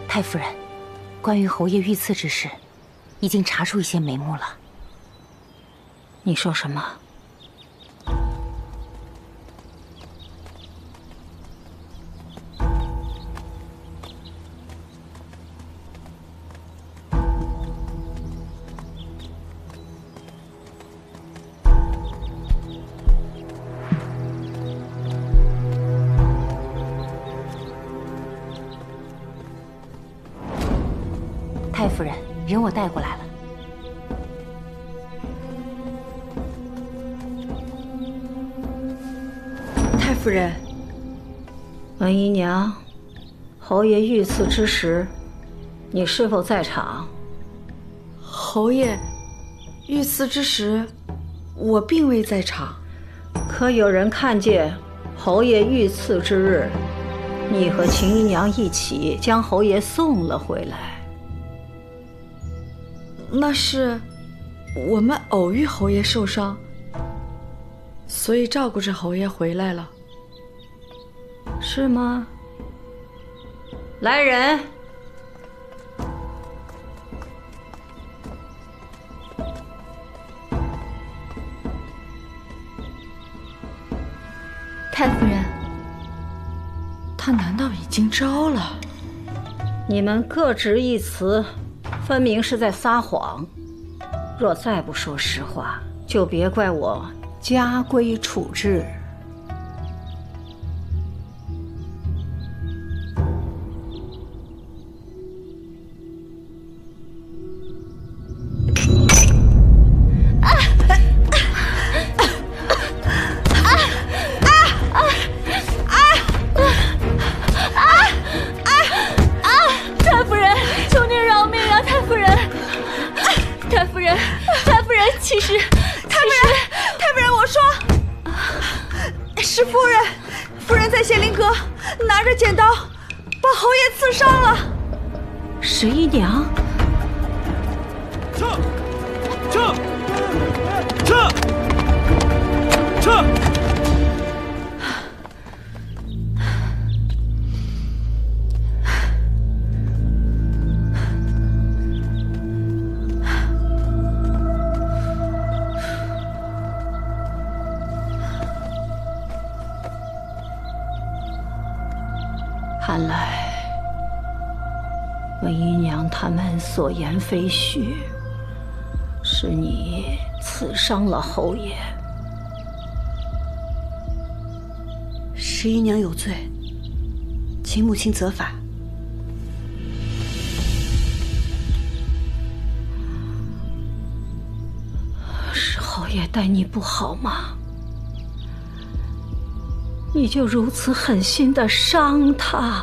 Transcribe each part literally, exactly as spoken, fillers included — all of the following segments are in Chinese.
太夫人，关于侯爷遇刺之事，已经查出一些眉目了。 你说什么？ 太夫人，人我带过来了。 太夫人， 文姨娘，侯爷遇刺之时，你是否在场？ 侯爷遇刺之时，我并未在场。 可有人看见侯爷遇刺之日，你和秦姨娘一起将侯爷送了回来？ 那是我们偶遇侯爷受伤，所以照顾着侯爷回来了。 是吗？来人！ 太夫人，他难道已经招了？ 你们各执一词，分明是在撒谎。若再不说实话，就别怪我加规处置。 其实，太夫人，太夫人，我说，是夫人，夫人在显灵阁拿着剪刀，把侯爷刺伤了。 十一娘， 撤，撤，撤，撤！ 看来文姨娘他们所言非虚，是你刺伤了侯爷。 十一娘有罪，请母亲责罚。 是侯爷待你不好吗？你就如此狠心地伤他？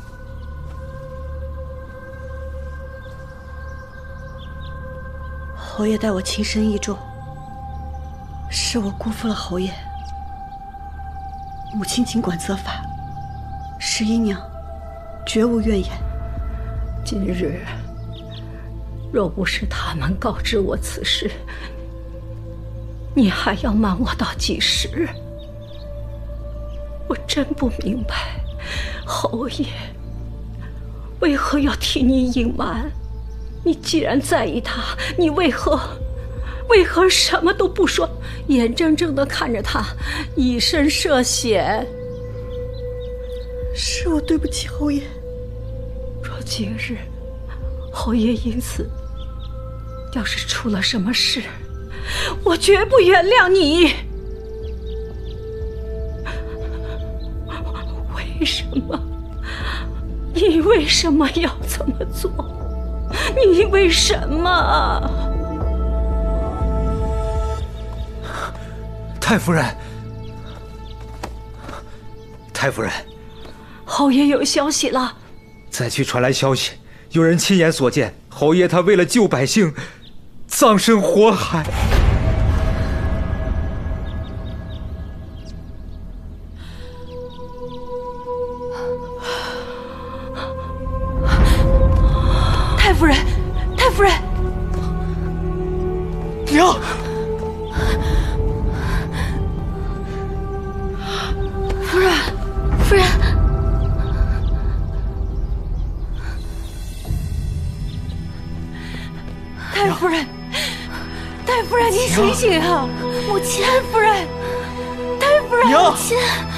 侯爷待我情深意重，是我辜负了侯爷。母亲尽管责罚，十一娘绝无怨言。 今日若不是他们告知我此事，你还要瞒我到几时？我真不明白，侯爷为何要替你隐瞒？你既然在意他，你为何为何什么都不说，眼睁睁地看着他以身涉险？ 是我对不起侯爷。 若今日侯爷因此要是出了什么事，我绝不原谅你。为什么？你为什么要这么做？你为什么？ 太夫人，太夫人， 侯爷有消息了。 灾区传来消息，有人亲眼所见，侯爷他为了救百姓，葬身火海。 太夫人，太夫人， 娘， 夫人，夫人， 太夫人，太夫人，您醒醒啊！母亲，太夫人，太夫人，母亲。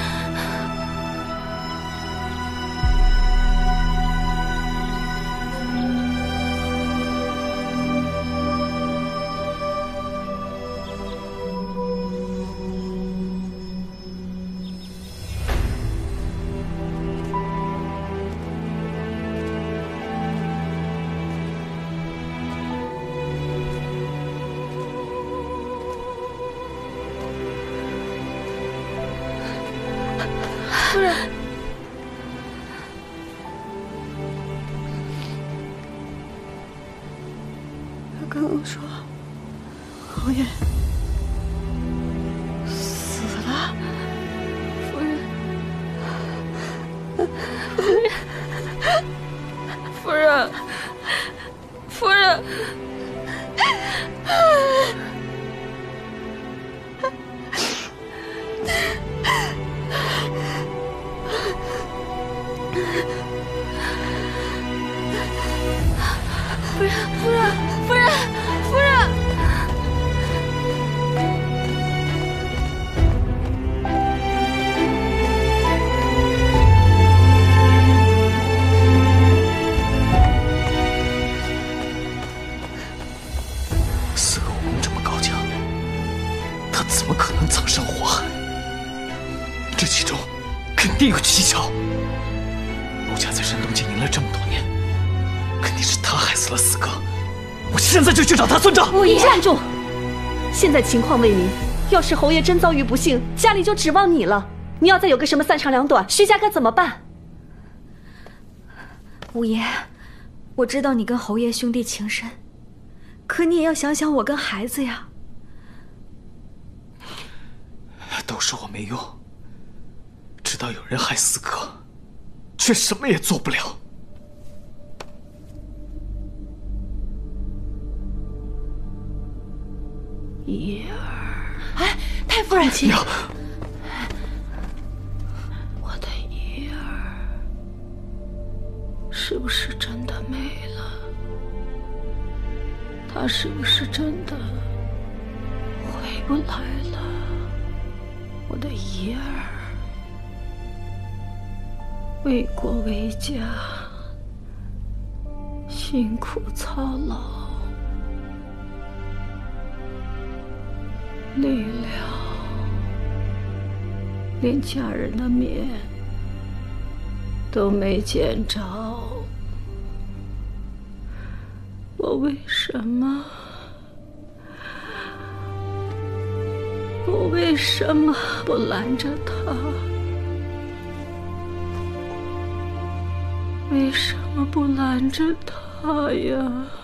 夫人， 他刚刚说侯爷死了。 夫人，夫人，夫人，夫人，夫人，夫人，夫人。 四个武功这么高强，他怎么可能葬身火海？这其中肯定有蹊跷。陆家在山东经营了这么多年，肯定是他害死了四哥。我现在就去找他算账。 武爷，站住！现在情况为明，要是侯爷真遭遇不幸，家里就指望你了。你要再有个什么三长两短，徐家该怎么办？ 五爷，我知道你跟侯爷兄弟情深，可你也要想想我跟孩子呀。 都是我没用，知道有人害四哥，却什么也做不了。 怡儿， 哎，太夫人，请。 我的怡儿，是不是真的没了？她是不是真的回不来了？我的怡儿，为国为家，辛苦操劳。累了，连家人的面都没见着。我为什么？我为什么不拦着他？为什么不拦着他呀？